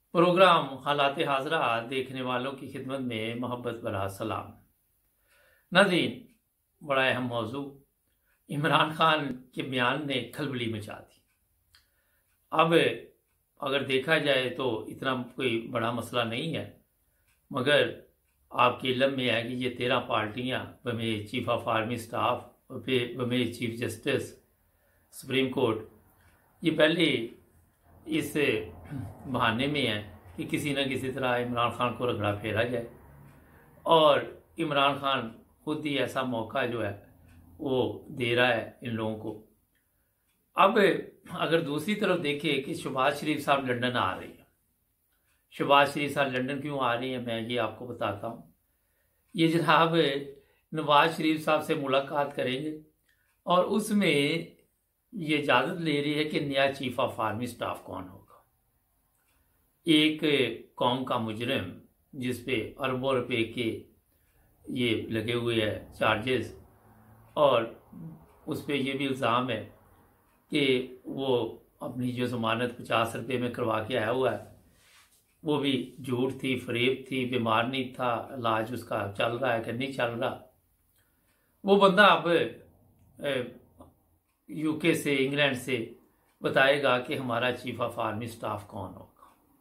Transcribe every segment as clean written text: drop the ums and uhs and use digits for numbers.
Programme हालात हाजरा देखने वालों की खिदमत में मोहब्बत भरा सलाम। नाज़रीन, बड़ा अहम मौजू, इमरान खान के बयान ने खलबली मचा दी। अब अगर देखा जाए तो इतना कोई बड़ा मसला नहीं है, मगर आपके इल्म में है कि ये 13 पार्टियां बमें चीफ ऑफ आर्मी स्टाफ और फिर बमें चीफ जस्टिस सुप्रीम कोर्ट, ये पहले इस बहाने में है कि किसी न किसी तरह इमरान खान को रगड़ा फेरा जाए, और इमरान खान खुद ही ऐसा मौका जो है वो दे रहा है इन लोगों को। अब अगर दूसरी तरफ देखें कि शहबाज शरीफ साहब लंदन आ रही है, शहबाज शरीफ साहब लंदन क्यों आ रही है मैं ये आपको बताता हूँ। ये जनाब नवाज शरीफ साहब से मुलाकात करेंगे और उसमें ये इजाज़त ले रही है कि नया चीफ ऑफ आर्मी स्टाफ कौन होगा। एक कौम का मुजरिम जिस पे अरबों रुपए के ये लगे हुए हैं चार्जेस, और उस पर यह भी इल्ज़ाम है कि वो अपनी जो ज़मानत 50 रुपये में करवा के आया हुआ है वो भी झूठ थी, फरेब थी, बीमार नहीं था, इलाज उसका चल रहा है कि नहीं चल रहा। वो बंदा अब यूके से, इंग्लैंड से बताएगा कि हमारा चीफ ऑफ आर्मी स्टाफ कौन होगा।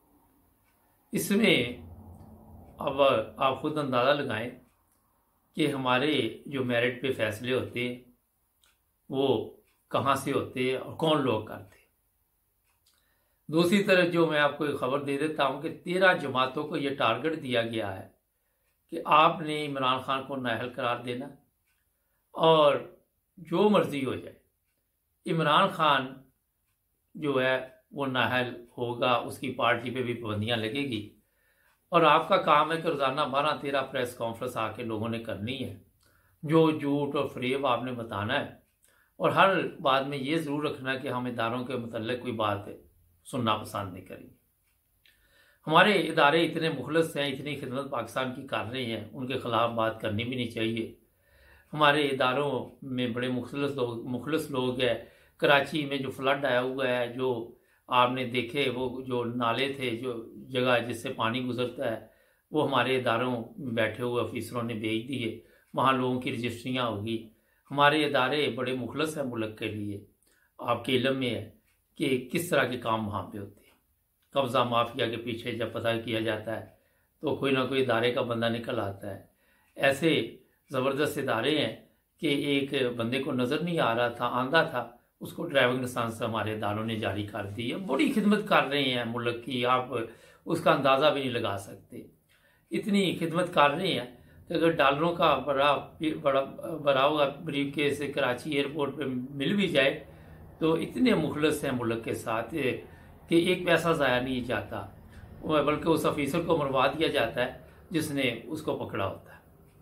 इसमें अब आप खुद अंदाज़ा लगाएं कि हमारे जो मेरिट पे फैसले होते हैं वो कहाँ से होते हैं और कौन लोग करते हैं। दूसरी तरफ जो मैं आपको एक खबर दे देता हूँ कि 13 जमातों को ये टारगेट दिया गया है कि आपने इमरान खान को नाअहल करार देना, और जो मर्जी हो जाए इमरान खान जो है वो नाअहल होगा, उसकी पार्टी पे भी पाबंदियां लगेगी, और आपका काम है कि रोज़ाना 12-13 प्रेस कॉन्फ्रेंस आके लोगों ने करनी है, जो झूठ और फरेब आपने बताना है, और हर बात में ये ज़रूर रखना है कि हम इदारों के मुतल्लिक़ कोई बात सुनना पसंद नहीं करेंगे। हमारे इदारे इतने मुखलस हैं, इतनी खिदमत पाकिस्तान की कर रहे हैं, उनके ख़िलाफ़ बात करनी भी नहीं चाहिए। हमारे इदारों में बड़े मुखलस लोग हैं। कराची में जो फ्लड आया हुआ है, जो आपने देखे वो जो नाले थे, जो जगह जिससे पानी गुजरता है, वो हमारे इदारों में बैठे हुए अफीसरों ने भेज दिए, वहाँ लोगों की रजिस्ट्रियाँ होगी। हमारे इदारे बड़े मुखलस हैं मुल्क के लिए। आपके इल्म में है कि किस तरह के काम वहाँ पे होते हैं। कब्ज़ा माफिया के पीछे जब पता किया जाता है तो कोई ना कोई इदारे का बंदा निकल आता है। ऐसे ज़बरदस्त इदारे हैं कि एक बंदे को नज़र नहीं आ रहा था, आंधा था, उसको ड्राइविंग लाइसेंस हमारे इदारों ने जारी कर दी है। बड़ी खिदमत कर रहे हैं मुल्क की, आप उसका अंदाज़ा भी नहीं लगा सकते। इतनी खिदमत कर रहे हैं कि अगर डॉलरों का बड़ा हुआ ब्रीफ केस कराची एयरपोर्ट पे मिल भी जाए तो इतने मुखलस हैं मुल्क के साथ कि एक पैसा ज़ाया नहीं जाता, बल्कि उस अफीसर को मरवा दिया जाता है जिसने उसको पकड़ा होता है।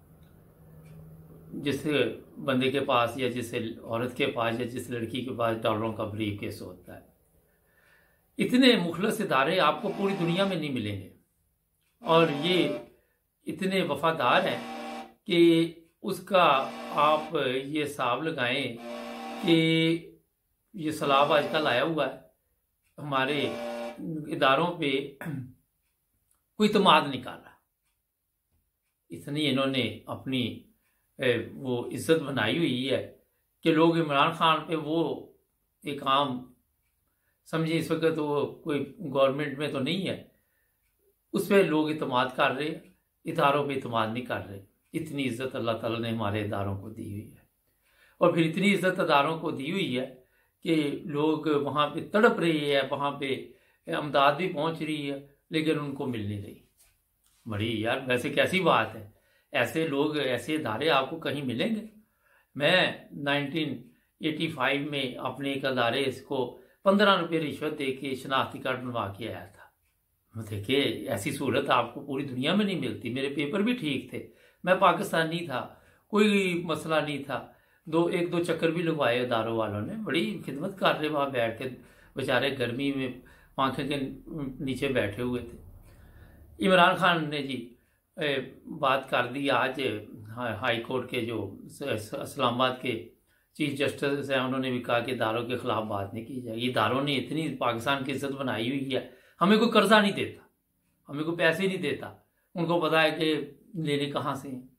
जिस बंदे के पास या जिस औरत के पास या जिस लड़की के पास डॉलरों का ब्रीफ केस होता है। इतने मुखलस इदारे आपको पूरी दुनिया में नहीं मिलेंगे, और ये इतने वफादार हैं कि उसका आप ये हिसाब लगाएं कि ये सलाब आजकल आया हुआ है, हमारे इदारों पे कोई इत्मीनान नहीं कर रहा। इतनी इन्होंने अपनी वो इज्जत बनाई हुई है कि लोग इमरान खान पे वो एक आम समझे, इस वक्त तो वो कोई गवर्नमेंट में तो नहीं है, उस पर लोग इत्मीनान कर रहे हैं, इदारों पे इत्मीनान नहीं कर रहे। इतनी इज्जत अल्लाह ताला ने हमारे इदारों को दी हुई है, और फिर इतनी इज्जत इदारों को दी हुई है कि लोग वहाँ पे तड़प रहे हैं, वहाँ पे अमदाद भी पहुँच रही है लेकिन उनको मिल नहीं रही। बड़ी यार वैसे कैसी बात है, ऐसे लोग, ऐसे इदारे आपको कहीं मिलेंगे? मैं 1985 में अपने एक अदारे इसको 15 रुपये रिश्वत दे के शनाख्ती कार्ड बनवा के आया था। देखिए ऐसी सूरत आपको पूरी दुनिया में नहीं मिलती। मेरे पेपर भी ठीक थे, मैं पाकिस्तानी था, कोई मसला नहीं था। एक दो चक्कर भी लगवाए इदारों वालों ने, बड़ी खिदमत कर रहे वहाँ बैठ के, बेचारे गर्मी में पंखे के नीचे बैठे हुए थे। इमरान खान ने जी बात कर दी आज हाई कोर्ट के जो इस्लामाबाद के चीफ जस्टिस हैं, उन्होंने भी कहा कि इदारों के खिलाफ बात नहीं की जाएगी। इदारों ने इतनी पाकिस्तान की इज्जत बनाई हुई है, हमें कोई कर्जा नहीं देता। हमें कोई पैसे ही नहीं देता। उनको पता है कि लेने कहाँ से हैं।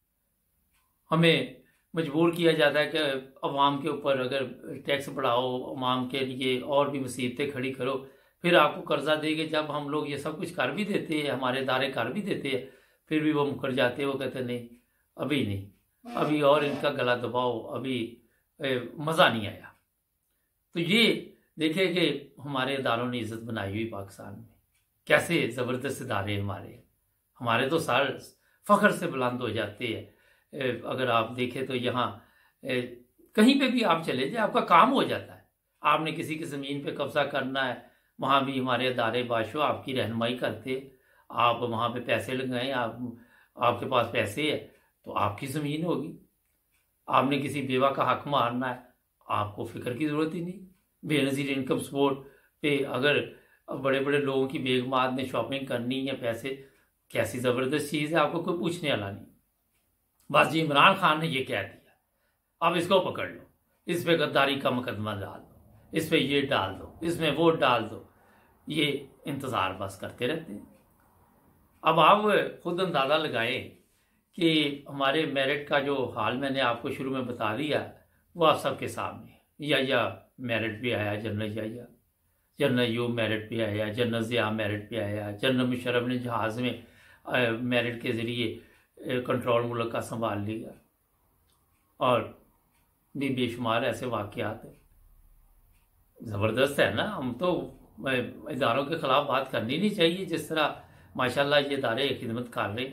हमें मजबूर किया जाता है कि अवाम के ऊपर अगर टैक्स बढ़ाओ, अवाम के लिए और भी मुसीबतें खड़ी करो, फिर आपको कर्जा देंगे। जब हम लोग ये सब कुछ कर भी देते हैं, हमारे इदारे कर भी देते हैं, फिर भी वो मुकर जाते हैं। वो कहते हैं नहीं, अभी नहीं, अभी और इनका गला दबाओ, अभी मज़ा नहीं आया। तो ये देखे कि हमारे इदारों ने इज्जत बनाई हुई पाकिस्तान में, कैसे ज़बरदस्त इदारे हमारे तो सार फख्र से बुलंद हो जाते हैं। अगर आप देखें तो यहाँ कहीं पे भी आप चले जाए, आपका काम हो जाता है। आपने किसी की ज़मीन पे कब्जा करना है, वहाँ भी हमारे इदारे बाशो आपकी रहनुमाई करते। आप वहाँ पे पैसे लगाएं, आपके पास पैसे है तो आपकी ज़मीन होगी। आपने किसी बेवा का हक मारना है, आपको फिक्र की ज़रूरत ही नहीं। बेनज़ीर इनकम सपोर्ट पे अगर बड़े बड़े लोगों की बेगमात ने शॉपिंग करनी है, पैसे, कैसी ज़बरदस्त चीज़ है, आपको कोई पूछने वाला नहीं। बस जी इमरान खान ने ये कह दिया, अब इसको पकड़ लो, इस पे गद्दारी का मुकदमा डाल दो, इस पे ये डाल दो, इसमें वो डाल दो। ये इंतज़ार बस करते रहते हैं। अब आप खुद अंदाज़ा लगाएं कि हमारे मेरिट का जो हाल मैंने आपको शुरू में बता दिया वो आप सबके सामने है। या मेरिट भी आया, जनरल या जनरल यूब मेरिट पे आया, जनरल ज़िया मेरिट पे आया, जनरल मुशर्रफ ने जहाज़ में मेरिट के ज़रिए कंट्रोल मुल्क का संभाल लिया, और भी बेशुमार ऐसे वाक़यात हैं। ज़बरदस्त है ना। हम तो इदारों के ख़िलाफ़ बात करनी नहीं चाहिए, जिस तरह माशाल्लाह ये इदारे खिदमत कर रहे।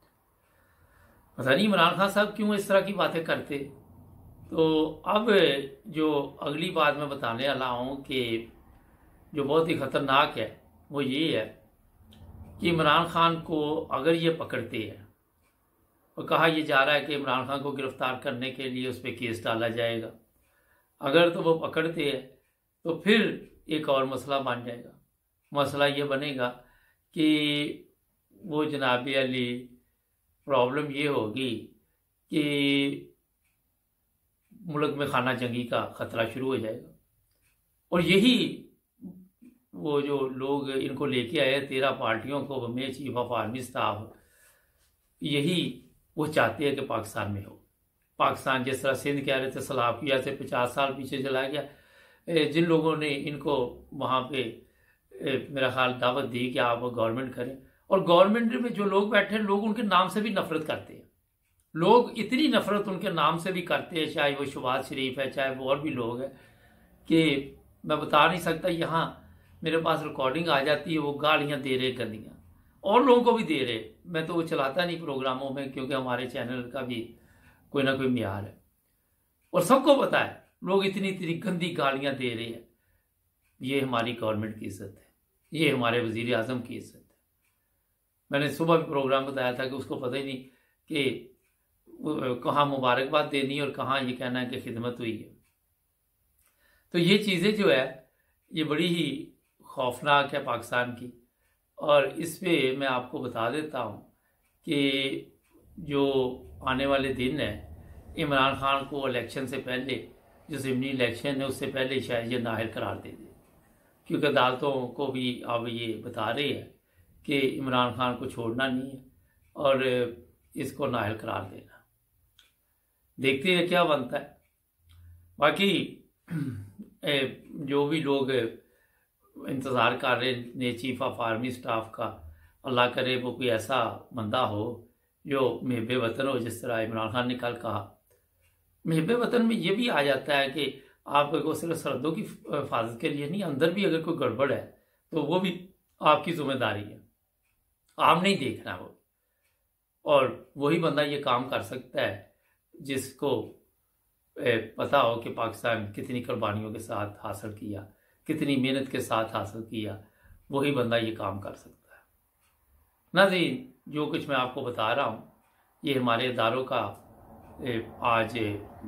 पता नहीं इमरान खान साहब क्यों इस तरह की बातें करते। तो अब जो अगली बात मैं बताने वाला हूँ कि जो बहुत ही ख़तरनाक है वो ये है कि इमरान खान को अगर ये पकड़ते हैं, और कहा यह जा रहा है कि इमरान खान को गिरफ्तार करने के लिए उस पर केस डाला जाएगा, अगर तो वो पकड़ते हैं तो फिर एक और मसला बन जाएगा। मसला ये बनेगा कि वो जनाब अली प्रॉब्लम ये होगी कि मुल्क में खाना जंगी का ख़तरा शुरू हो जाएगा। और यही वो जो लोग इनको लेके आए 13 पार्टियों को में चीफ ऑफ आर्मी स्टाफ, यही वो चाहते हैं कि पाकिस्तान में हो। पाकिस्तान जिस तरह सिंध कह रहे थे सलाफिया से 50 साल पीछे चला गया। जिन लोगों ने इनको वहाँ पे मेरा ख्याल दावत दी कि आप गवर्नमेंट करें, और गवर्नमेंट में जो लोग बैठे हैं, लोग उनके नाम से भी नफरत करते हैं। लोग इतनी नफरत उनके नाम से भी करते हैं, चाहे वो शहबाज शरीफ है, चाहे वो और भी लोग हैं, कि मैं बता नहीं सकता। यहाँ मेरे पास रिकॉर्डिंग आ जाती है, वो गालियाँ दे रहे, गंदियाँ, और लोगों को भी दे रहे। मैं तो वो चलाता नहीं प्रोग्रामों में, क्योंकि हमारे चैनल का भी कोई ना कोई म्यार है, और सबको पता है लोग इतनी इतनी गंदी गालियाँ दे रहे हैं। ये हमारी गवर्नमेंट की इज्जत है, ये हमारे वजीर आजम की इज्जत है। मैंने सुबह भी प्रोग्राम बताया था कि उसको पता ही नहीं कि कहाँ मुबारकबाद देनी और कहाँ ये कहना है कि खिदमत हुई है। तो ये चीज़ें जो है ये बड़ी ही खौफनाक है पाकिस्तान की। और इस पे मैं आपको बता देता हूँ कि जो आने वाले दिन है, इमरान खान को इलेक्शन से पहले, जो ज़िमनी इलेक्शन है उससे पहले शायद ये नाअहल करार दे दे, क्योंकि अदालतों को भी अब ये बता रही है कि इमरान खान को छोड़ना नहीं है और इसको नाअहल करार देना। देखते हैं क्या बनता है। बाकी जो भी लोग इंतज़ार कर रहे हैं चीफ ऑफ आर्मी स्टाफ का, अल्लाह करे वो कोई ऐसा बंदा हो जो महब वतन हो। जिस तरह इमरान खान ने कल कहा, महब वतन में ये भी आ जाता है कि आपको सिर्फ सरहदों की हिफाजत के लिए नहीं, अंदर भी अगर कोई गड़बड़ है तो वो भी आपकी जिम्मेदारी है, आप नहीं देखना वो। और वही बंदा ये काम कर सकता है जिसको पता हो कि पाकिस्तान कितनी कुर्बानियों के साथ हासिल किया, कितनी मेहनत के साथ हासिल किया, वही बंदा ये काम कर सकता है। नाज़रीन, जो कुछ मैं आपको बता रहा हूँ ये हमारे इदारों का आज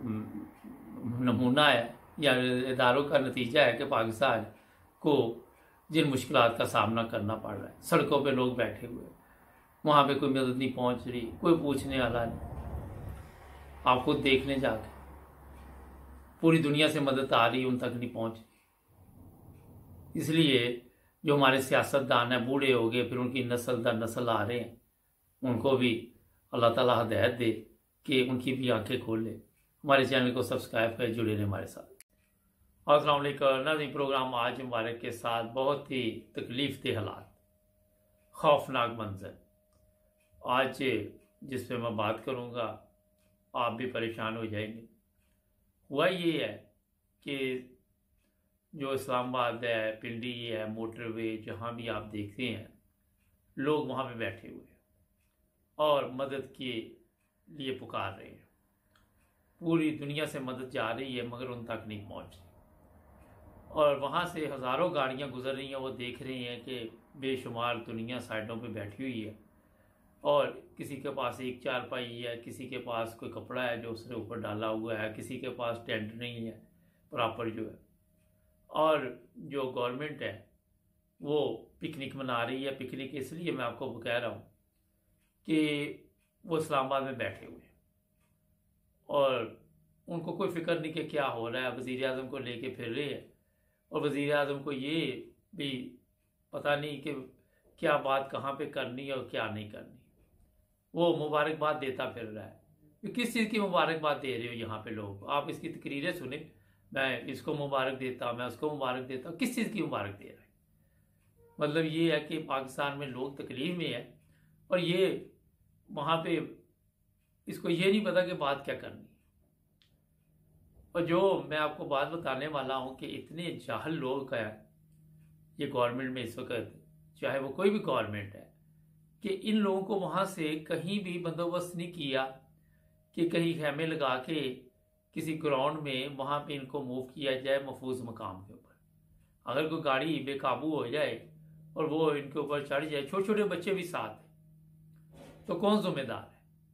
नमूना है, या इदारों का नतीजा है कि पाकिस्तान को जिन मुश्किलात का सामना करना पड़ रहा है। सड़कों पे लोग बैठे हुए, वहाँ पे कोई मदद नहीं पहुँच रही, कोई पूछने वाला नहीं। आप खुद देख लें जाके, पूरी दुनिया से मदद आ रही है, उन तक नहीं पहुँच रही। इसलिए जो हमारे सियासतदान हैं बूढ़े हो गए, फिर उनकी नस्ल दर नस्ल आ रहे हैं, उनको भी अल्लाह ताला हिदायत दे कि उनकी भी आंखें खोल ले। हमारे चैनल को सब्सक्राइब कर जुड़े रहें हमारे साथ। अस्सलाम वालेकुम नाज़रीन, प्रोग्राम आज मुबारक के साथ बहुत ही तकलीफ दे हालात, खौफनाक मंजर आज जिस पे मैं बात करूँगा आप भी परेशान हो जाएंगे। हुआ ये है कि जो इस्लामाबाद है, पिंडी है, मोटरवे, जहाँ भी आप देखते हैं लोग वहाँ पे बैठे हुए हैं और मदद के लिए पुकार रहे हैं। पूरी दुनिया से मदद जा रही है मगर उन तक नहीं पहुँच रही, और वहाँ से हज़ारों गाड़ियाँ गुजर रही हैं। वो देख रहे हैं कि बेशुमार दुनिया साइडों पे बैठी हुई है और किसी के पास एक चारपाई है, किसी के पास कोई कपड़ा है जो उसने ऊपर डाला हुआ है, किसी के पास टेंट नहीं है प्रॉपर जो है। और जो गवर्नमेंट है वो पिकनिक मना रही है। पिकनिक इसलिए मैं आपको कह रहा हूँ कि वो इस्लामाबाद में बैठे हुए हैं और उनको कोई फिक्र नहीं कि क्या हो रहा है। वज़ीर आज़म को लेके फिर रहे हैं और वज़ीर आज़म को ये भी पता नहीं कि क्या बात कहाँ पे करनी है और क्या नहीं करनी। वो मुबारकबाद देता फिर रहा है। किस चीज़ की मुबारकबाद दे रहे हो यहाँ पे लोग? आप इसकी तकरीरें सुने, मैं इसको मुबारक देता, मैं उसको मुबारक देता। किस चीज़ की मुबारक दे रहा है? मतलब ये है कि पाकिस्तान में लोग तकलीफ में है और ये वहाँ पे इसको ये नहीं पता कि बात क्या करनी। और जो मैं आपको बात बताने वाला हूँ कि इतने जाहल लोग हैं ये गवर्नमेंट में इस वक्त, चाहे वो कोई भी गवर्नमेंट है, कि इन लोगों को वहाँ से कहीं भी बंदोबस्त नहीं किया कि कहीं खेमे लगा के किसी ग्राउंड में वहाँ पे इनको मूव किया जाए महफूज मकाम के ऊपर। अगर कोई गाड़ी बेकाबू हो जाए और वो इनके ऊपर चढ़ जाए, छोटे छोटे बच्चे भी साथ हैं, तो कौन जिम्मेदार है?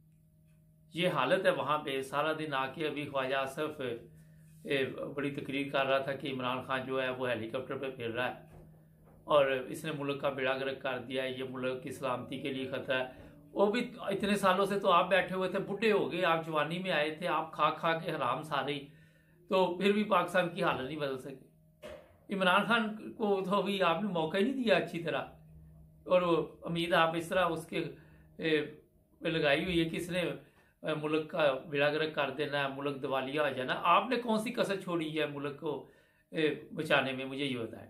ये हालत है वहाँ पे। सारा दिन आके अभी ख्वाजा आसफ बड़ी तकरीर कर रहा था कि इमरान खान जो है वो हेलीकॉप्टर पे फिर रहा है और इसने मुल्क का बेड़ा गर्क कर दिया है, ये मुल्क की सलामती के लिए खतरा है। वो भी इतने सालों से तो आप बैठे हुए थे, बुढ़े हो गए, आप जवानी में आए थे, आप खा खा के हराम सारे, तो फिर भी पाकिस्तान की हालत नहीं बदल सके। इमरान खान को तो अभी आपने मौका ही नहीं दिया अच्छी तरह, और उम्मीद आप इस तरह उसके पे लगाई हुई है कि इसने मुल्क का बेड़ा गर्क कर देना है, मुल्क दिवालिया हो जाना। आपने कौन सी कसर छोड़ी है मुल्क को बचाने में? मुझे ये बताएं।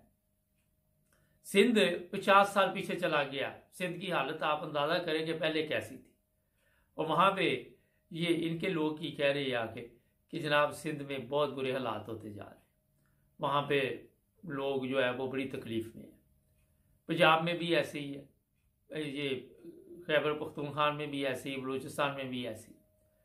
सिंध 50 साल पीछे चला गया। सिंध की हालत आप अंदाजा करें कि पहले कैसी थी, और वहाँ पे ये इनके लोग की कह रहे हैं आके कि जनाब सिंध में बहुत बुरे हालात होते जा रहे हैं, वहाँ पे लोग जो है वो बड़ी तकलीफ में है। पंजाब में भी ऐसे ही है, ये खैबर पख्तूनख्वा में भी ऐसी है, बलूचिस्तान में भी ऐसी।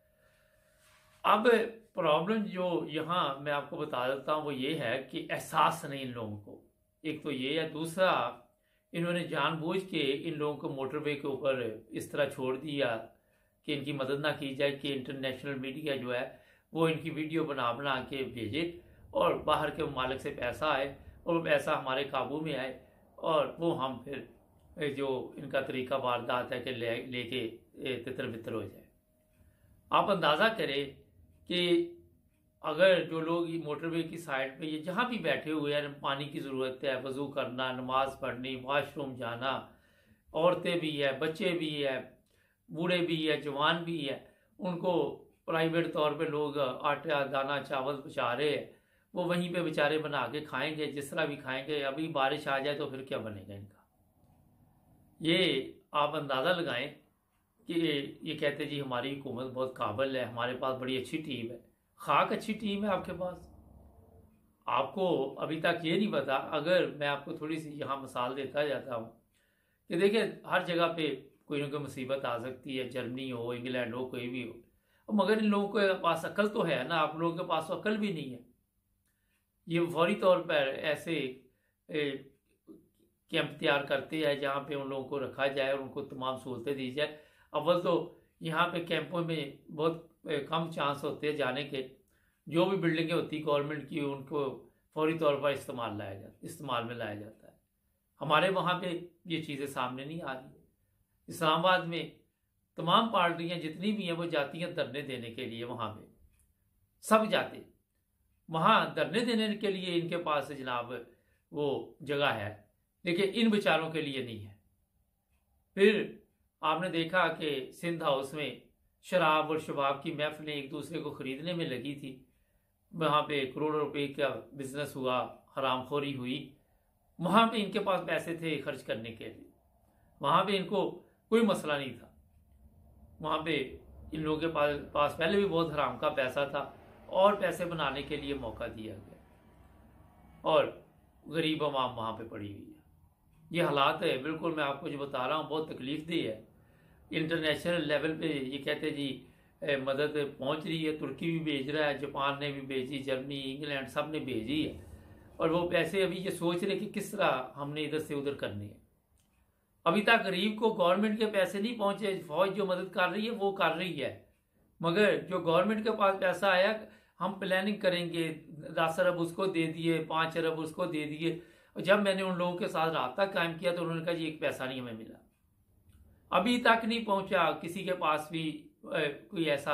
अब प्रॉब्लम जो यहाँ मैं आपको बता देता हूँ वो ये है कि एहसास नहीं इन लोगों को, एक तो ये है। दूसरा, इन्होंने जानबूझ के इन लोगों को मोटरवे के ऊपर इस तरह छोड़ दिया कि इनकी मदद ना की जाए, कि इंटरनेशनल मीडिया जो है वो इनकी वीडियो बना बना के भेजे और बाहर के ममालिक से पैसा आए और वो पैसा हमारे काबू में आए और वो हम फिर जो इनका तरीका वारदात है कि लेके तितर बितर हो जाए। आप अंदाज़ा करें कि अगर जो लोग मोटरवे की साइड पे ये जहाँ भी बैठे हुए हैं, पानी की ज़रूरत है, वज़ू करना, नमाज पढ़नी, वॉशरूम जाना, औरतें भी है, बच्चे भी है, बूढ़े भी है, जवान भी है, उनको प्राइवेट तौर पे लोग आटा दाना चावल बचा रहे हैं, वो वहीं पे बेचारे बना के खाएंगे, जिस तरह भी खाएंगे। अभी बारिश आ जाए तो फिर क्या बनेगा इनका? ये आप अंदाज़ा लगाएं कि ये कहते जी हमारी हुकूमत बहुत काबिल है, हमारे पास बड़ी अच्छी टीम है। खाक अच्छी टीम है आपके पास? आपको अभी तक ये नहीं पता। अगर मैं आपको थोड़ी सी यहाँ मिसाल देता जाता हूँ कि देखिए हर जगह पे कोई ना कोई मुसीबत आ सकती है, जर्मनी हो, इंग्लैंड हो, कोई भी हो, मगर इन लोगों के पास अकल तो है ना। आप लोगों के पास तो अकल भी नहीं है। ये फौरी तौर पर ऐसे कैंप तैयार करते हैं जहाँ पे उन लोगों को रखा जाए और उनको तमाम सहूलतें दी जाए। अव्वल तो यहाँ पे कैंपों में बहुत कम चांस होते हैं जाने के। जो भी बिल्डिंगें होती गवर्नमेंट की उनको फौरी तौर पर इस्तेमाल में लाया जाता है। हमारे वहाँ पे ये चीज़ें सामने नहीं आ रही। इस्लामाबाद में तमाम पार्टियाँ जितनी भी हैं वो जाती हैं धरने देने के लिए। वहाँ पे सब जाते, वहाँ धरने देने के लिए इनके पास जनाब वो जगह है लेकिन इन बेचारों के लिए नहीं है। फिर आपने देखा कि सिंध हाउस में शराब और शबाब की महफिलें एक दूसरे को खरीदने में लगी थी। वहां पे करोड़ों रुपए का बिजनेस हुआ, हरामखोरी हुई। वहां पे इनके पास पैसे थे खर्च करने के लिए, वहां पे इनको कोई मसला नहीं था। वहां पे इन लोगों के पास पहले भी बहुत हराम का पैसा था और पैसे बनाने के लिए मौका दिया गया और गरीब अवाम वहां पे पड़ी हुई है। ये हालात है, बिल्कुल मैं आपको जो बता रहा हूँ बहुत तकलीफ दी है। इंटरनेशनल लेवल पे ये कहते जी मदद पहुंच रही है, तुर्की भी भेज रहा है, जापान ने भी भेजी, जर्मनी, इंग्लैंड सब ने भेजी है। और वो पैसे अभी ये सोच रहे कि किस तरह हमने इधर से उधर करने हैं। अभी तक गरीब को गवर्नमेंट के पैसे नहीं पहुंचे। फौज जो मदद कर रही है वो कर रही है, मगर जो गवर्नमेंट के पास पैसा आया, हम प्लानिंग करेंगे, 10 अरब उसको दे दिए, 5 अरब उसको दे दिए। और जब मैंने उन लोगों के साथ रास्ता कायम किया तो उन्होंने कहा जी एक पैसा नहीं हमें मिला। अभी तक नहीं पहुंचा किसी के पास भी कोई ऐसा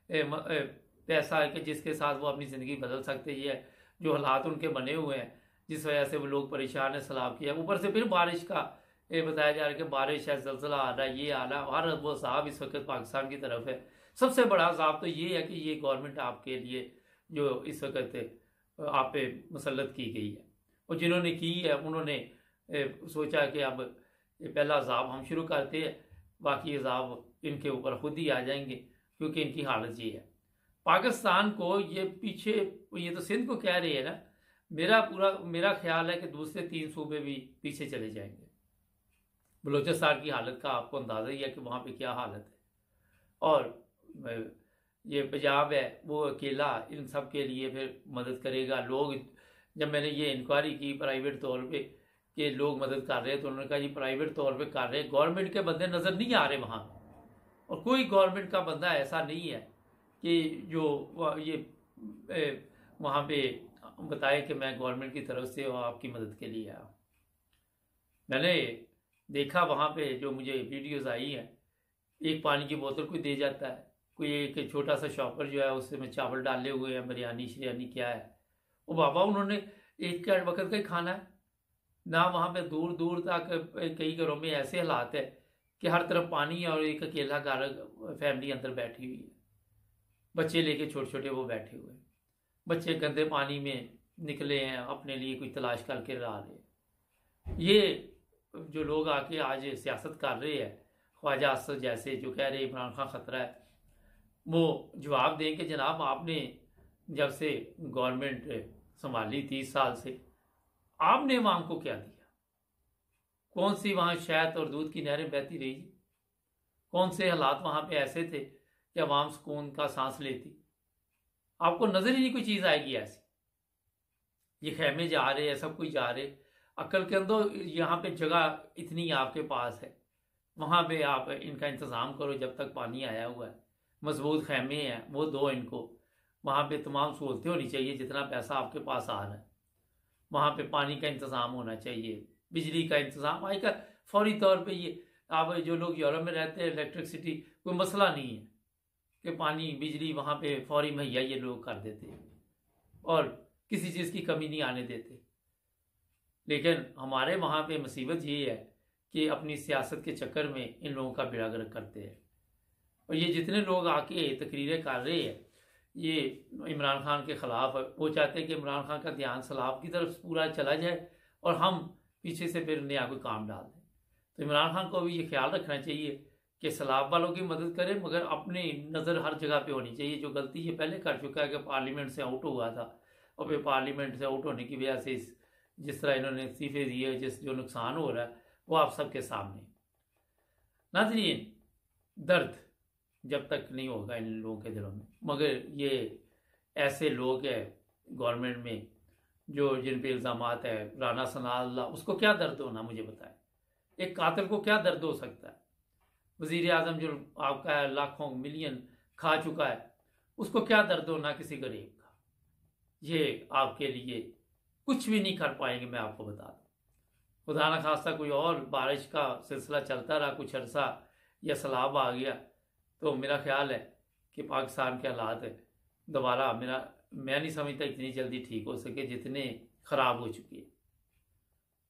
पैसा है कि जिसके साथ वो अपनी जिंदगी बदल सकते हैं। जो हालात उनके बने हुए हैं जिस वजह से वो लोग परेशान है, सैलाब किया, ऊपर से फिर बारिश का बताया जा रहा है कि बारिश है, जलजला आ रहा है, ये आ रहा है। हर वो अज़ाब इस वक्त पाकिस्तान की तरफ है। सबसे बड़ा अज़ाब तो ये है कि ये गवर्नमेंट आपके लिए जो इस वक्त आप पे मुसल्लत की गई है, और जिन्होंने की है उन्होंने सोचा कि अब पहला अज़ाब हम शुरू करते हैं, बाकी अज़ाब इनके ऊपर खुद ही आ जाएंगे, क्योंकि इनकी हालत ये है। पाकिस्तान को ये पीछे, ये तो सिंध को कह रही है ना, मेरा ख्याल है कि दूसरे 3 सूबे भी पीछे चले जाएंगे। बलूचिस्तान की हालत का आपको अंदाजा ही है कि वहां पे क्या हालत है। और ये पंजाब है वो अकेला इन सब के लिए फिर मदद करेगा। लोग, जब मैंने ये इंक्वायरी की प्राइवेट तौर पे कि लोग मदद कर रहे हैं, तो उन्होंने कहा जी प्राइवेट तौर पे कर रहे हैं, गवर्नमेंट के बंदे नजर नहीं आ रहे वहां। और कोई गवर्नमेंट का बंदा ऐसा नहीं है कि जो ये वहां पे बताए कि मैं गवर्नमेंट की तरफ से आपकी मदद के लिए आया। मैंने देखा वहां पे जो मुझे वीडियोस आई हैं, एक पानी की बोतल कोई दे जाता है, कोई एक छोटा सा शॉपर जो है उससे में चावल डाले हुए हैं, बिरयानी शरियानी क्या है वो बाबा, उन्होंने एक का वक्त का ही खाना है ना। वहां पे दूर दूर तक कई घरों में ऐसे हालात है कि हर तरफ पानी है और एक अकेला घर फैमिली अंदर बैठी हुई है, बच्चे लेके छोटे छोटे वो बैठे हुए हैं। बच्चे गंदे पानी में निकले हैं, अपने लिए कोई तलाश करके ला रहे हैं। ये जो लोग आके आज सियासत कर रहे हैं, ख्वाजा असद जैसे, जो कह रहे इमरान खान खतरा है, वो जवाब दें कि जनाब आपने जब से गवर्नमेंट संभाली 30 साल से, आपने अवाम को क्या दिया? कौन सी वहां शहद और दूध की नहरें बहती रही? कौन से हालात वहां पे ऐसे थे कि अवाम सुकून का सांस लेती? आपको नजर ही नहीं कोई चीज आएगी ऐसी। ये खेमे जा रहे हैं, सब कुछ जा रहे, अकल के अंदर यहाँ पे जगह इतनी आपके पास है, वहां पे आप इनका इंतजाम करो। जब तक पानी आया हुआ है, मजबूत खेमे हैं वो दो इनको, वहां पे तमाम सहूलतें होनी चाहिए। जितना पैसा आपके पास आ रहा है वहां पे पानी का इंतजाम होना चाहिए, बिजली का इंतजाम आएगा फौरी तौर पे। ये आप जो लोग यूरोप में रहते हैं, इलेक्ट्रिसिटी कोई मसला नहीं है कि पानी बिजली वहां पे फौरी मुहैया ये लोग कर देते हैं और किसी चीज की कमी नहीं आने देते। लेकिन हमारे वहां पे मुसीबत ये है कि अपनी सियासत के चक्कर में इन लोगों का बेड़ा गर्क करते हैं। और ये जितने लोग आके तकरीरें कर रहे हैं ये इमरान खान के खिलाफ, वो चाहते हैं कि इमरान खान का ध्यान सैलाब की तरफ पूरा चला जाए और हम पीछे से फिर नया कोई काम डाल दें। तो इमरान खान को भी ये ख्याल रखना चाहिए कि सैलाब वालों की मदद करें, मगर अपनी नज़र हर जगह पे होनी चाहिए। जो गलती ये पहले कर चुका है कि पार्लियामेंट से आउट हुआ था, और फिर पार्लियामेंट से आउट होने की वजह से जिस तरह इन्होंने इस्तीफे दिए, जो नुकसान हो रहा है वो आप सबके सामने। नाज़रीन, दर्द जब तक नहीं होगा इन लोगों के दिलों में, मगर ये ऐसे लोग हैं गवर्नमेंट में जो जिन पे इल्ज़ामात है, राना सनाउल्लाह, उसको क्या दर्द होना मुझे बताए? एक कातिल को क्या दर्द हो सकता है? वजीर आजम जो आपका लाखों मिलियन खा चुका है, उसको क्या दर्द होना किसी गरीब का? ये आपके लिए कुछ भी नहीं कर पाएंगे, मैं आपको बता दूं। खुदा ना खास्ता कोई और बारिश का सिलसिला चलता रहा कुछ अरसा या सैलाब आ गया, तो मेरा ख्याल है कि पाकिस्तान के हालात दोबारा मैं नहीं समझता इतनी जल्दी ठीक हो सके जितने खराब हो चुकी है।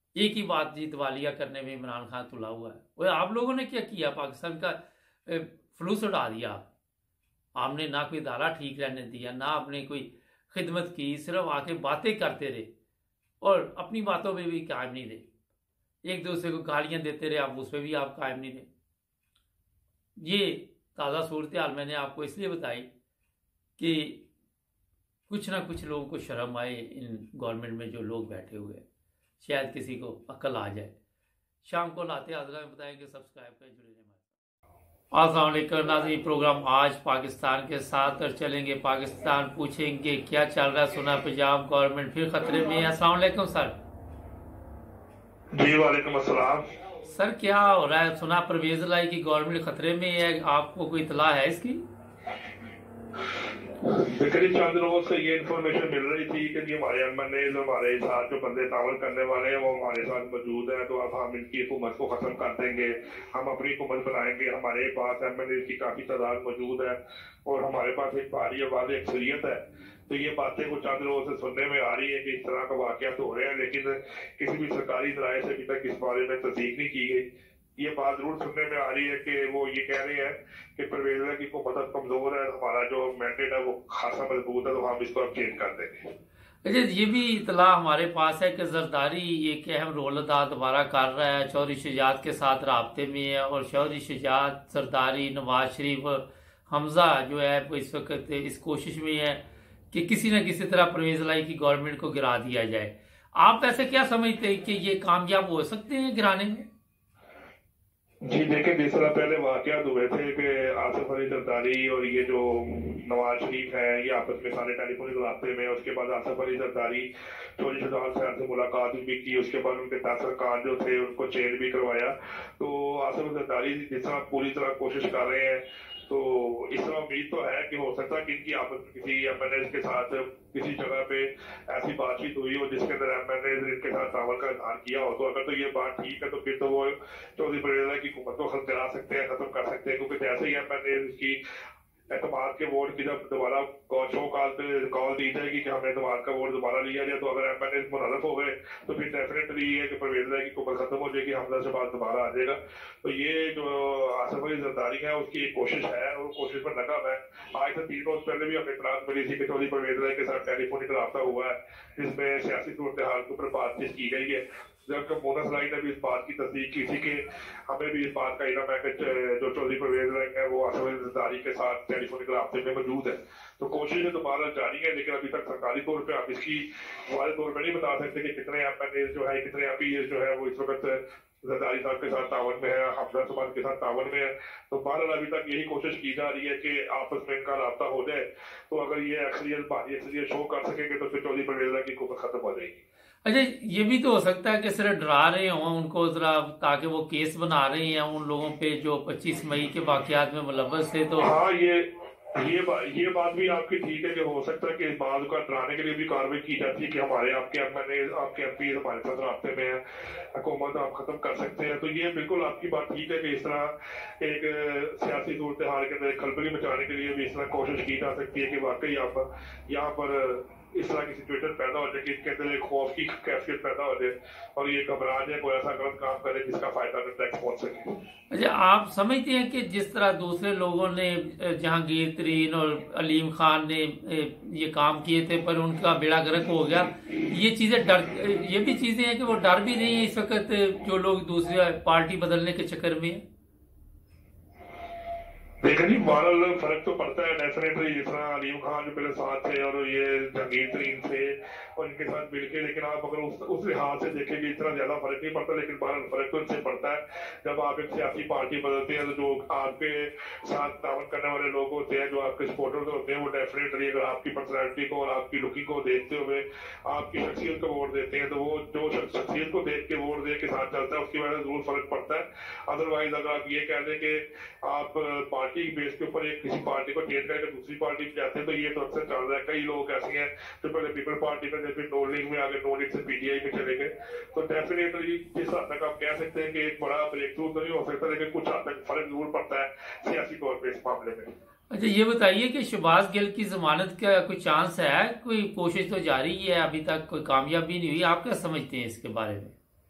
एक ही बात जी, दिवालिया करने में इमरान खान तुला हुआ है। वो आप लोगों ने क्या किया? पाकिस्तान का फलूस उड़ा दिया। आपने ना कोई इदारा ठीक रहने दिया, ना आपने कोई खिदमत की, सिर्फ आके बातें करते रहे और अपनी बातों पे भी कायम नहीं रहे। एक दूसरे को गालियां देते रहे, आप उस पर भी आप कायम नहीं रहे। ये ताज़ा सूरत हाल मैंने आपको इसलिए बताई कि कुछ ना कुछ लोगों को शर्म आए, इन गवर्नमेंट में जो लोग बैठे हुए हैं, शायद किसी को अक्ल आ जाए। शाम को लाते हाजरा में बताएंगे, सब्सक्राइब करें, जुड़े रहिए हमारे साथ। अस्सलाम वालेकुम नाज़रीन, प्रोग्राम आज पाकिस्तान के साथ और चलेंगे पाकिस्तान, पूछेंगे क्या चल रहा है, सुना पंजाब गवर्नमेंट फिर खतरे में है। अस्सलाम वालेकुम सर। जी वालेकुम अस्सलाम। सर क्या हो रहा है? सुना परवेज लाई की गवर्नमेंट खतरे में है, आपको कोई इतला है इसकी? करीब चंद रोज से ये इन्फॉर्मेशन मिल रही थी कि जी हमारे एमएनए हमारे साथ जो बंदे तावल करने वाले हैं वो हमारे साथ मौजूद है, तो अब हम इनकी हुकूमत को खत्म कर देंगे, हम अपनी हुकूमत बनाएंगे, हमारे पास एमएनए की काफी तादाद मौजूद है और हमारे पास एक भारी आबादी अक्सरियत है। तो ये बातें कुछ चंद रोज से सुनने में आ रही है कि इस तरह का वाकया हो रहे हैं, लेकिन किसी भी सरकारी जराये से अभी तक इस बारे में तस्दीक नहीं की गई। ये बात जरूर सुनने में आ रही है कि वो ये कह रहे हैं कि परवेज की हुकूमत कमजोर है, हमारा जो मैंडेट है वो खासा मजबूत है, तो हम इसको अब चेंज कर देंगे। अच्छा, ये भी इतला हमारे पास है कि जरदारी एक अहम रोल अदा दोबारा कर रहा है, चौधरी शुजात के साथ राब्ते में है और चौधरी शुजात, जरदारी, नवाज शरीफ, हमजा जो है वो इस वक्त इस कोशिश में है कि किसी न किसी तरह परवेज लाई की गवर्नमेंट को गिरा दिया जाए। आप ऐसे क्या समझते हैं कि ये कामयाब हो सकते हैं गिराने में? जी देखिए, जिस तरह पहले वाकयात हुए थे कि आसिफ अली जरदारी और ये जो नवाज शरीफ है ये आपस में सारे टेलीफोनिक रास्ते में, उसके बाद आसिफ अली जरदारी चौधरी शुजात साहब से मुलाकात भी की, उसके बाद उनके तासर खान जो थे उनको चेंज भी करवाया। तो आसिफ अली जरदारी जिस तरह पूरी तरह कोशिश कर रहे हैं, तो इस तरह उम्मीद तो है कि हो सकता है कि इनकी आपस में किसी एमएनए के साथ किसी जगह पे ऐसी बातचीत हुई हो जिसके अंदर एमएनए इनके साथ तावल का इजहार किया हो। तो अगर तो ये बात ठीक है तो फिर तो वो चौधरी परवेज की हुकूमत को खत्म करा सकते हैं, खत्म कर सकते हैं, क्योंकि जैसे ही एमएनए की एतमाद के वोट की जब दोबारा शो कॉल पे कॉल दी जाएगी कि हमें एतमाद का वोट दोबारा लिया जाए, तो अगर एमएनए मुनरफ हो गए तो फिर डेफिनेटली ये है कि परवेज की हुकूमत खत्म हो जाएगी, हमला से बाद दोबारा आ जाएगा। तो ये जो आसिफ अली जरदारी है उसकी एक कोशिश है और कोशिश पर नकाम है। आज से 3 रोज पहले भी हमें इतलात मिली थी कि चौधरी परवेज के साथ टेलीफोनिक रब्ता हुआ है जिसमें सियासी सूरत हाल के ऊपर बातचीत की गई है, जबकि मोनस लाई ने भी इस बात की तस्दीक की थी कि हमें भी इस बात का इल्म है कि जो चौधरी परवेज है वो आसिफ अली जरदारी के साथ टेलीफोनिक राब्ते में मौजूद है। तो कोशिश दोबारा जारी है, लेकिन अभी तक सरकारी तौर पर आप इसकी वाले तौर पर नहीं बता सकते कि कितने एमएनए जो है, कितने एमपी जो है वो इस वक्त जरदारी साहब के साथ तावन में है, हमजा समाज के साथ तावन में है। तो बहरहाल अभी तक यही कोशिश की जा रही है कि आपस में इनका राब्ता हो जाए, तो अगर ये भारी अक्सरियत शो कर सकेंगे तो फिर चौधरी परवेज की हुकूमत खत्म हो जाएगी। अच्छा, ये भी तो हो सकता है कि सिर्फ डरा रहे हों उनको जरा, ताकि वो केस बना रहे हैं उन लोगों पे जो 25 मई के वाकयात में मुलव्वस थे। तो हाँ, ये बात भी आपकी ठीक है कि हो सकता है कि बाद का डराने के लिए भी कार्रवाई की जाती है कि हमारे आपके एमएनए आपके एमपी हमारे साथ रास्ते में है, हुकूमत आप खत्म कर सकते हैं। तो ये बिल्कुल आपकी बात ठीक है कि इस तरह एक सियासी सूरत हाल के अंदर खलबली मचाने के लिए भी इस तरह कोशिश की जा सकती है कि वाकई आप यहाँ पर इस तरह की सिचुएशन पैदा हो जाए कि इनके अंदर एक खौफ की कैफियत पैदा हो जाए और ये घबरा जाए, कोई ऐसा गलत काम करे जिसका फायदा टैक्स पहुंच सके। अच्छा, आप समझते हैं कि जिस तरह दूसरे लोगों ने, जहांगीर तरीन और अलीम खान ने ये काम किए थे पर उनका बेड़ा गर्क हो गया, ये चीजें ये भी चीजें हैं कि वो डर भी नहीं है इस वक्त जो लोग दूसरी पार्टी बदलने के चक्कर में है? देखा जी, बहरहाल फर्क तो पड़ता है डेफिनेटली, जिस तरह अलीम खान जो पहले साथ थे और ये जहांगीर तरीन थे और इनके साथ मिलके, लेकिन आप अगर उस लिहाज से देखेंगे इतना ज्यादा फर्क नहीं पड़ता, लेकिन बहरहाल फर्क तो इससे पड़ता है जब आप एक सियासी पार्टी बदलते हैं तो जो आपके साथ तावन करने वाले लोग होते हैं, जो आपके सपोर्टर्स होते हैं, वो डेफिनेटली अगर आपकी पर्सनैलिटी को और आपकी लुकिंग को देखते हुए आपकी शख्सियत को वोट देते हैं, तो वो जो शख्सियत को देख के वोट दे के साथ चलता है उसकी वजह से जरूर फर्क पड़ता है। अदरवाइज अगर आप ये कह दें कि आप पार्टी बेस के ऊपर एक किसी पार्टी को चेंज करके दूसरी पार्टी में जाते हैं, तो ये तो अक्सर चल रहा है। कई लोग ऐसे हैं जो पहले पीपल पार्टी में, फिर नो लीग में आगे, नो लीग से पीटीआई में चले गए। तो डेफिनेटली जिस हद तक आप कह सकते हैं कि एक बड़ा ब्रेक थ्रू तो नहीं हो सकता, लेकिन कुछ हद तक फर्क जरूर पड़ता है सियासी तौर पर इस मामले में। अच्छा, ये बताइए कि शहबाज गिल की जमानत का कोई चांस है? कोई कोशिश तो जारी है, अभी तक कोई कामयाबी नहीं हुई, आप क्या समझते हैं इसके बारे में?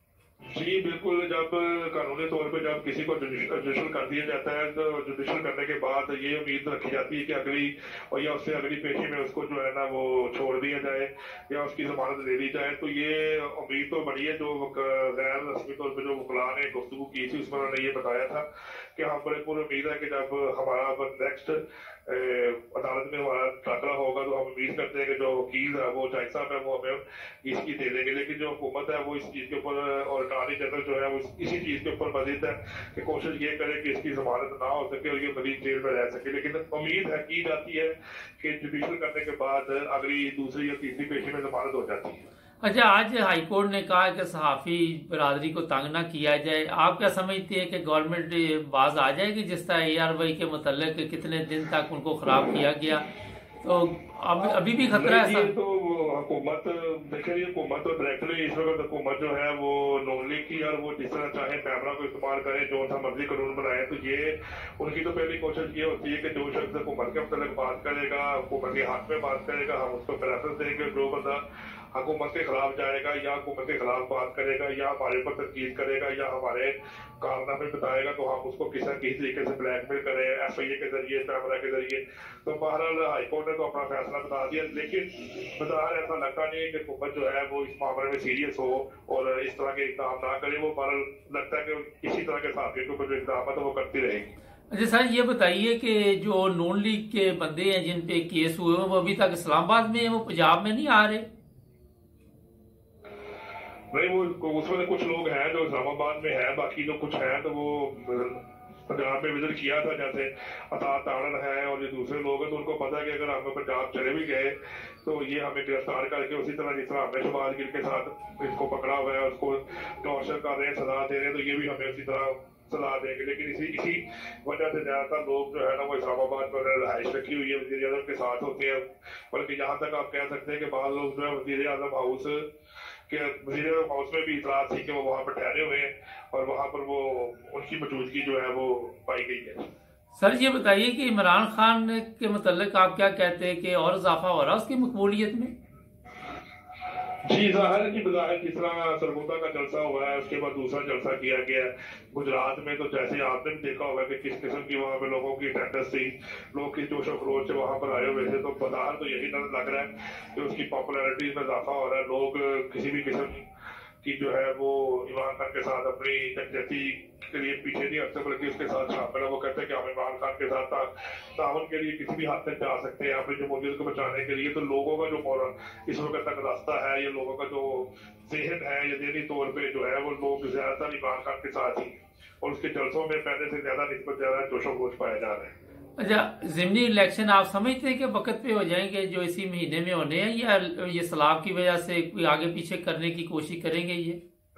जी बिल्कुल, जब कानूनी तौर पे जब किसी को जुडिशल कर दिया जाता है तो जुडिशल करने के बाद ये उम्मीद रखी जाती है कि अगली और या उससे अगली पेशी में उसको जो है ना वो छोड़ दिया जाए या उसकी जमानत दे दी जाए। तो ये उम्मीद तो बड़ी है। जो गैर रस्मी तौर पे जो वकला ने गुफ्तगू की थी उसमें उन्होंने ये बताया था कि हम बड़े पूरी उम्मीद है कि जब हमारा नेक्स्ट अदालत में हमारा दाखिला होगा तो हम उम्मीद करते हैं कि जो वकील है वो जज साहब है वो हमें इसकी दे देंगे। लेकिन जो हुकूमत है वो इस चीज के ऊपर और अटॉर्नी जनरल जो है वो इसी चीज के ऊपर मजीद है कि कोशिश ये करे कि इसकी जमानत ना हो सके और ये मजीद जेल में रह सके। लेकिन उम्मीद है की जाती है कि जुडिशल करने के बाद अगली दूसरी या तीसरी पेशी में जमानत हो जाती है। अच्छा, आज हाईकोर्ट ने कहा कि सहाफ़ी बरादरी को तंग ना किया जाए। आप क्या समझते हैं कि गवर्नमेंट बाज आ जाएगी जिस तरह ARY के मुतल्लिक कितने दिन तक उनको खराब किया गया? तो अब अभी भी खतरा है सर? तो हुकूमत देखिए, हुकूमत तो डायरेक्टली इस वक्त हुकूमत जो है वो नॉन लीग की और वो जिस तरह चाहे कैमरा को इस्तेमाल करे जो सा मर्जी कानून बनाए। तो ये उनकी तो पहली कोशिश ये होती है कि जो शख्स हुकूमत के मतलब बात करेगा, हुकूमत के हाथ में बात करेगा, हम उसको प्रेफरेंस देंगे। जो बंदा हुकूमत के खिलाफ जाएगा या हुकूमत के खिलाफ बात करेगा या हमारे ऊपर तनकीद करेगा या हमारे कारनामे बताएगा तो हम उसको किसी तरीके से ब्लैकमेल करें FIA के जरिए, कैमरा के जरिए। तो बहरहाल हाईकोर्ट ने तो अपना फैसला बता दिया। लेकिन बहरहाल ऐसा लगता नहीं है कि हुकूमत जो है वो इस मामले में सीरियस हो और इस तरह के इकदाम ना करे। वो बहरहाल लगता है कि इसी तरह के साथियों के ऊपर जो इकदाम है वो करती रहेगी। अच्छा सर, ये बताइए कि जो नॉन लीग के बंदे हैं जिन पे केस हुए हैं वो अभी तक इस्लामाबाद में है, वो पंजाब में नहीं आ रहे? नहीं, वो उसमें कुछ लोग हैं जो इस्लामाबाद में है, बाकी जो कुछ हैं तो वो पंजाब में विजिट किया था। जैसे अतार ताड़न है और ये दूसरे लोग हैं तो उनको पता है कि अगर हम पंजाब चले भी गए तो ये हमें गिरफ्तार करके उसी तरह जिस तरह हमने शहबाज गिल के साथ इसको पकड़ा हुआ है, उसको टॉर्चर कर रहे हैं, सजा दे रहे हैं, तो ये भी हमें उसी तरह सजा देंगे। लेकिन इसी वजह से ज्यादातर लोग जो है ना वो इस्लामाबाद में रहायश रखी हुई है, वजीर आजम के साथ होते हैं। बल्कि यहाँ तक आप कह सकते हैं कि बाद लोग जो है वजीर आजम हाउस के वजीर आजम हाउस में भी इतराज थी कि वो वहाँ पर ठहरे हुए हैं और वहाँ पर वो उनकी मौजूदगी जो है वो पाई गई है। सर ये बताइए कि इमरान खान के मुतल्लिक आप क्या कहते हैं कि और इजाफा हो रहा है उसकी मकबूलियत में? जी, जाहिर की बजाय जिस तरह सरगोदा का जलसा हुआ है उसके बाद दूसरा जलसा किया गया है गुजरात में, तो जैसे आपने भी देखा होगा कि किस किस्म की वहाँ पे लोगों की अटेंडेंस थी, लोग किस जोश खरोश से वहाँ पर आए हुए थे। तो बाजार तो यही नजर लग रहा है कि उसकी पॉपुलैरिटी में इजाफा हो रहा है। लोग किसी भी किस्म की जो है वो इमरान खान के साथ अपनी यकजहती के लिए पीछे नहीं हटते बल्कि उसके साथ शामिल है। वो कहते हैं कि हम इमरान खान के साथ ताउन के लिए किसी भी हद तक जा सकते हैं अपनी जमहूरियत को बचाने के लिए। तो लोगों का जो इस वक्त तक रास्ता है, ये लोगों का जो जहन है या जहनी तौर पर जो है वो लोग ज्यादातर इमरान खान के साथ ही और उसके जलसों में पहले से ज्यादा निस्बत ज्यादा जोशो खरोश पाए जा रहे हैं। अच्छा, ज़िमनी इलेक्शन आप समझते हैं कि वक्त पे हो जाएंगे जो इसी महीने में होने हैं, या ये सलाब की वजह से कोई आगे पीछे करने की कोशिश करेंगे ये?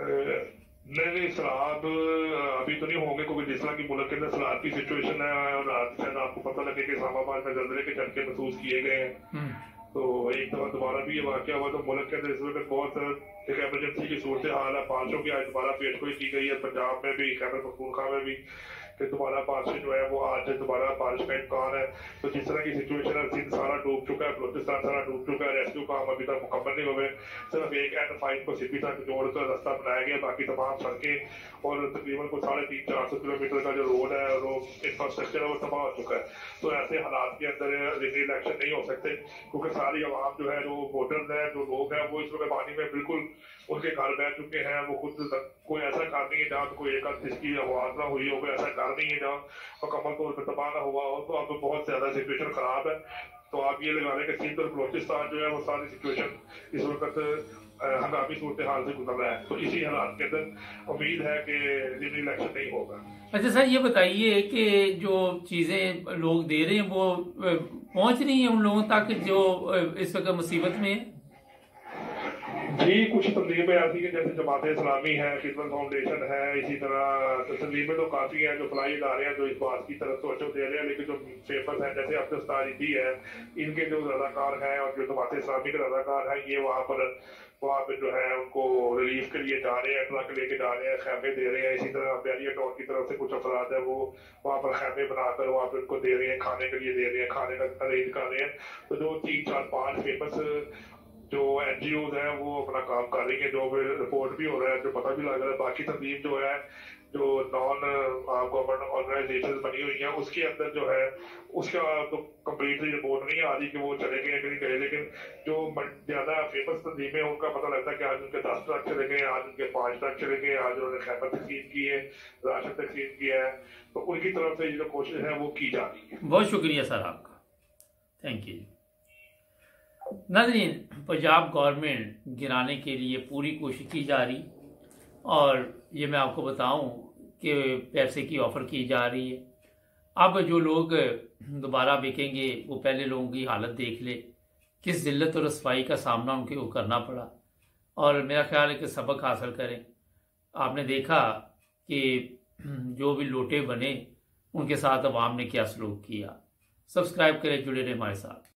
नहीं, सलाब अभी तो नहीं होंगे क्योंकि जिस तरह की मुल्क के अंदर सलाब की सिचुएशन है और शायद आपको पता लगे कि इस्लामाबाद में जल्जले के झटके महसूस किए गए हैं। तो एक दफा दोबारा भी ये वाकया हुआ तो मुल्क के अंदर इस वक्त बहुत एक एमरजेंसी की सूरत हाल है। 500 की आज दोबारा पेशगोई की गई है पंजाब में भी, खैबर पख्तूनख्वा में भी कि दोबारा बारिश जो है वो आज दोबारा बारिश का इम्कान है। तो जिस तरह की सिचुएशन है, सिंध सारा डूब चुका है, बलोचिस्तान सारा डूब चुका है, रेस्क्यू काम अभी तक मुकम्मल नहीं हुए। सिर्फ एक N5 को सिटी तक जोड़कर रास्ता बनाया गया, बाकी तमाम सड़कें और तकरीबन को 350-400 किलोमीटर का जो रोड है और वो इंफ्रास्ट्रक्चर है वो तबाह हो चुका है। तो ऐसे हालात के अंदर इलेक्शन नहीं हो सकते क्योंकि सारी आवाम जो है, जो वोटर्स है, जो लोग हैं, वो इस वक्त पानी में बिल्कुल उनके घर बैठ चुके हैं। वो खुद कोई ऐसा घर नहीं है जहाँ तो कोई एक जिसकी आवाज ना हुई हो, कोई ऐसा घर नहीं है जहाँ मुकम्मल तौर पर तबाह ना हुआ हो। तो अब बहुत ज्यादा सिचुएशन खराब है। तो आप ये लगा लें कि सिंध और बलोचिस्तान जो है वो सारी सिचुएशन इस वक्त हंगामी सूरत हाल से गुजर रहा है। तो इसी हालात के अंदर उम्मीद है कि इलेक्शन नहीं होगा। अच्छा सर, ये बताइए कि जो चीजें लोग दे रहे हैं वो पहुंच रही हैं उन लोगों तक जो इस वक्त मुसीबत में है? जी, कुछ तंजीमें ऐसी हैं जैसे जमात इस्लामी है, खिदमत फाउंडेशन है, इसी तरह तंजीमें तो काफी हैं जो फलाई इदारे हैं जो इस बात की तरफ तवज्जो दे रहे हैं। लेकिन जो पेपर्स हैं जैसे अब्दुस्तारिदी है, इनके जो रजाकार हैं और जो जमात इस्लामी के रजाकार हैं, ये वहाँ पे जो है उनको रिलीफ के लिए जा रहे हैं, ट्रक लेके जा रहे हैं, खैमे दे रहे हैं। इसी तरह बैरिया टाउन की तरफ से कुछ अफराद है वो वहाँ पर खैमे बनाकर वहाँ पे उनको दे रहे हैं, खाने के लिए दे रहे हैं, खाने का अरेंज कर रहे हैं। तो जो 3, 4, 5 फेमस जो NGOs हैं वो अपना काम कर रही हैं, जो रिपोर्ट भी हो रहा है, जो पता भी लग रहा है। बाकी तंजीम जो है, जो नॉन गवर्नमेंट ऑर्गेनाइजेशन बनी हुई हैं, उसके अंदर जो है उसका तो कंप्लीटली रिपोर्ट नहीं आ रही कि वो चले गए कि नहीं गए, लेकिन जो ज्यादा फेमस तंजीमें हैं उनका पता लगता है कि आज उनके 10 ट्रक चले गए, आज उनके 5 ट्रक चले गए, आज उन्होंने खैबर तकसीम की है, राशन तकसीम किया है। तो उनकी तरफ से जो कोशिश है वो की जा रही है। बहुत शुक्रिया सर आपका, थैंक यू। नाज़रीन, पंजाब गवर्नमेंट गिराने के लिए पूरी कोशिश की जा रही, और ये मैं आपको बताऊं कि पैसे की ऑफ़र की जा रही है। अब जो लोग दोबारा बिकेंगे वो पहले लोगों की हालत देख ले, किस जिल्लत और रसवाई का सामना उनको करना पड़ा, और मेरा ख्याल है कि सबक हासिल करें। आपने देखा कि जो भी लोटे बने उनके साथ अवाम ने क्या सलूक किया। सब्सक्राइब करें, जुड़े रहे हमारे साथ।